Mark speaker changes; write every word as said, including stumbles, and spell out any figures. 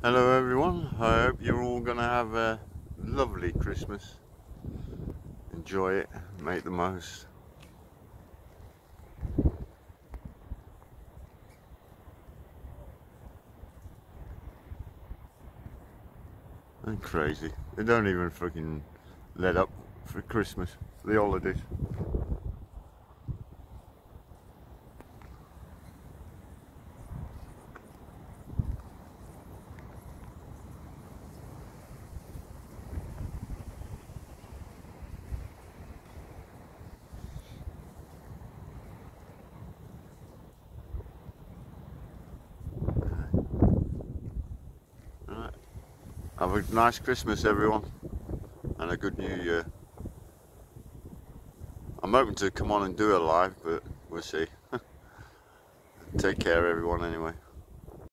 Speaker 1: Hello everyone, I hope you're all going to have a lovely Christmas. Enjoy it, make the most. And crazy, they don't even fucking let up for Christmas, for the holidays. Alright, have a nice Christmas everyone, and a good New Year. I'm hoping to come on and do a live, but we'll see. Take care everyone anyway.